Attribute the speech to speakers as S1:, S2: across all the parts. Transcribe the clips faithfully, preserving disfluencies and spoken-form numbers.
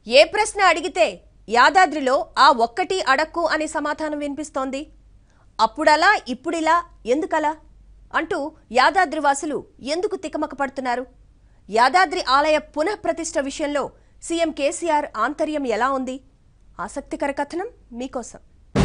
S1: ఏ ప్రశ్న అడిగితే యాదాద్రిలో ఆ ఒక్కటి అడక్కు అనే సమాధానం వినిపిస్తోంది. అప్పుడలా ఇప్పుడిలా ఎందుకలా అంటూ యాదాద్రి వాసులు ఎందుకు తికమక పడుతున్నారు? యాదాద్రి ఆలయ పునఃప్రతిష్ఠ విషయంలో సీఎం కేసీఆర్ ఆంతర్యం ఎలా ఉంది? ఆసక్తికర కథనం మీకోసం.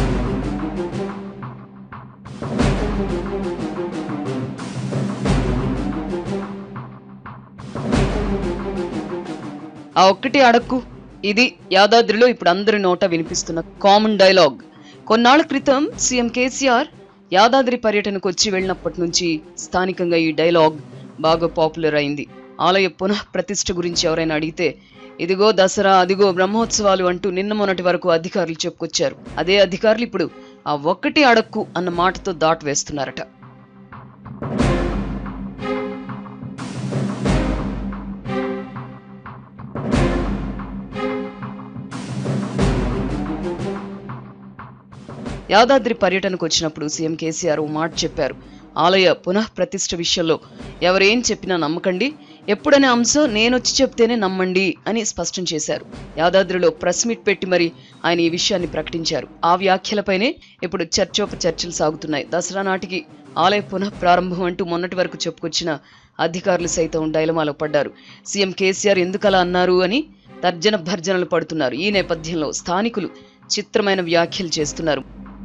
S2: ఆ ఒక్కటి అడక్కు ఇది యాదాద్రిలో ఇప్పుడు అందరి నోట వినిపిస్తున్న కామన్ డైలాగ్. కొన్నాళ్ల క్రితం సీఎం కేసీఆర్ యాదాద్రి పర్యటనకు వచ్చి వెళ్ళినప్పటి నుంచి స్థానికంగా ఈ డైలాగ్ బాగా పాపులర్ అయింది. ఆలయ పునః ప్రతిష్ఠ గురించి ఎవరైనా అడిగితే ఇదిగో దసరా, అదిగో బ్రహ్మోత్సవాలు అంటూ నిన్న మొన్నటి వరకు అధికారులు చెప్పుకొచ్చారు. అదే అధికారులు ఇప్పుడు ఆ ఒక్కటి అడక్కు అన్న మాటతో దాటు వేస్తున్నారట. యాదాద్రి పర్యటనకు వచ్చినప్పుడు సీఎం కేసీఆర్ ఓ మాట చెప్పారు. ఆలయ పునః ప్రతిష్ఠ విషయంలో ఎవరేం చెప్పినా నమ్మకండి, ఎప్పుడనే అంశం నేనొచ్చి చెప్తేనే నమ్మండి అని స్పష్టం చేశారు. యాదాద్రిలో ప్రెస్ మీట్ పెట్టి మరి ఆయన ఈ విషయాన్ని ప్రకటించారు. ఆ వ్యాఖ్యలపైనే ఇప్పుడు చర్చోప చర్చలు సాగుతున్నాయి. దసరా నాటికి ఆలయ పునః ప్రారంభం అంటూ మొన్నటి వరకు చెప్పుకొచ్చిన అధికారులు సైతం డైలమాలో పడ్డారు. సీఎం కేసీఆర్ ఎందుకలా అన్నారు అని తర్జన భర్జనలు పడుతున్నారు. ఈ నేపథ్యంలో స్థానికులు చిత్రమైన వ్యాఖ్యలు చేస్తున్నారు.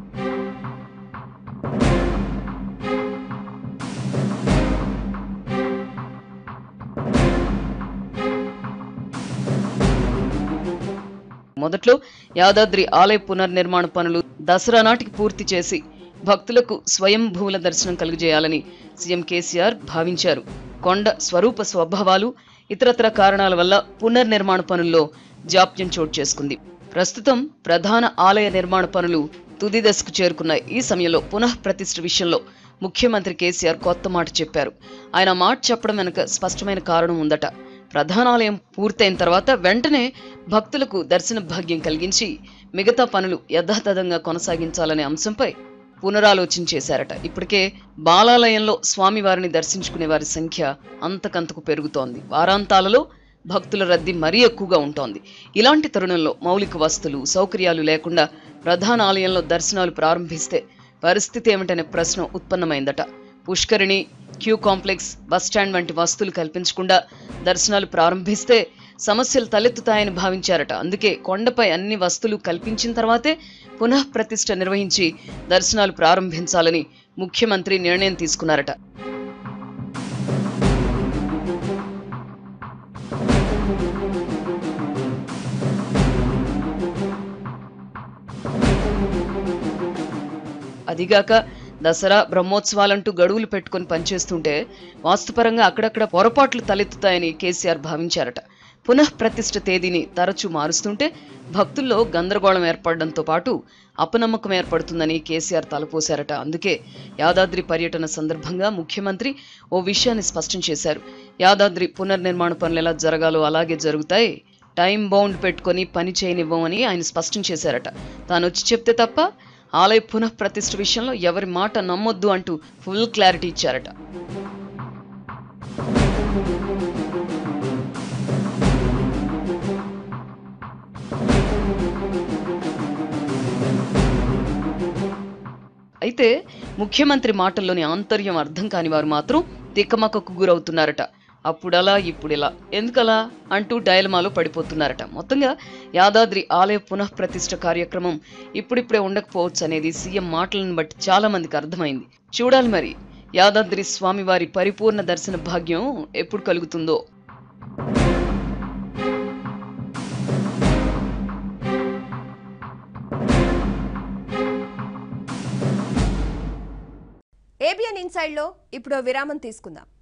S2: మొదట్లో యాదాద్రి ఆలయ పునర్నిర్మాణ పనులు దసరా నాటికి పూర్తి చేసి భక్తులకు స్వయంభూల దర్శనం కలుగజేయాలని సీఎం కేసీఆర్ భావించారు. కొండ స్వరూప స్వభావాలు ఇతరత్ర కారణాల వల్ల పునర్నిర్మాణ పనుల్లో జాప్యం చోటు చేసుకుంది. ప్రస్తుతం ప్రధాన ఆలయ నిర్మాణ పనులు తుది దశకు చేరుకున్నాయి. ఈ సమయంలో పునః ప్రతిష్ఠ విషయంలో ముఖ్యమంత్రి కేసీఆర్ కొత్త మాట చెప్పారు. ఆయన మాట చెప్పడం వెనుక స్పష్టమైన కారణం ఉందట. ప్రధానాలయం పూర్తయిన తర్వాత వెంటనే భక్తులకు దర్శన భాగ్యం కలిగించి మిగతా పనులు యథాతథంగా కొనసాగించాలనే అంశంపై పునరాలోచన చేశారట. ఇప్పటికే బాలాలయంలో స్వామివారిని దర్శించుకునే వారి సంఖ్య అంతకంతకు పెరుగుతోంది. వారాంతాలలో భక్తుల రద్దీ మరీ ఎక్కువగా ఉంటోంది. ఇలాంటి తరుణంలో మౌలిక వస్తువులు సౌకర్యాలు లేకుండా ప్రధాన ఆలయంలో దర్శనాలు ప్రారంభిస్తే పరిస్థితి ఏమిటనే ప్రశ్న ఉత్పన్నమైందట. పుష్కరిణి, క్యూ కాంప్లెక్స్, బస్టాండ్ వంటి వస్తువులు కల్పించకుండా దర్శనాలు ప్రారంభిస్తే సమస్యలు తలెత్తుతాయని భావించారట. అందుకే కొండపై అన్ని వస్తువులు కల్పించిన తర్వాతే పునః ప్రతిష్ఠ నిర్వహించి దర్శనాలు ప్రారంభించాలని ముఖ్యమంత్రి నిర్ణయం తీసుకున్నారట. అదిగాక దసరా బ్రహ్మోత్సవాలంటూ గడువులు పెట్టుకుని పనిచేస్తుంటే వాస్తుపరంగా అక్కడక్కడ పొరపాట్లు తలెత్తుతాయని కేసీఆర్ భావించారట. పునః ప్రతిష్ఠ తేదీని తరచూ మారుస్తుంటే భక్తుల్లో గందరగోళం ఏర్పడడంతో పాటు అపనమ్మకం ఏర్పడుతుందని కేసీఆర్ తలపోశారట. అందుకే యాదాద్రి పర్యటన సందర్భంగా ముఖ్యమంత్రి ఓ విషయాన్ని స్పష్టం చేశారు. యాదాద్రి పునర్నిర్మాణ పనులు ఎలా జరగాలో అలాగే జరుగుతాయి, టైం బౌండ్ పెట్టుకొని పని చేయనివ్వమని ఆయన స్పష్టం చేశారట. తాను వచ్చి చెప్తే తప్ప ఆలయ పునః ప్రతిష్ఠ విషయంలో ఎవరి మాట నమ్మొద్దు అంటూ ఫుల్ క్లారిటీ ఇచ్చారట. అయితే ముఖ్యమంత్రి మాటల్లోని ఆంతర్యం అర్థం కాని వారు మాత్రం తికమకకు గురవుతున్నారట. అప్పుడలా ఇప్పుడిలా ఎందుకలా అంటూ డైలమాలో పడిపోతున్నారట. మొత్తంగా యాదాద్రి ఆలయ పునః ప్రతిష్ఠ కార్యక్రమం ఇప్పుడిప్పుడే ఉండకపోవచ్చు అనేది సీఎం మాటలను బట్టి చాలా మందికి అర్థమైంది. చూడాలి మరి యాదాద్రి స్వామివారి పరిపూర్ణ దర్శన భాగ్యం ఎప్పుడు కలుగుతుందో.
S1: ఏబిఎన్ ఇన్సైడ్ లో ఇప్పుడు విరామం తీసుకుందాం.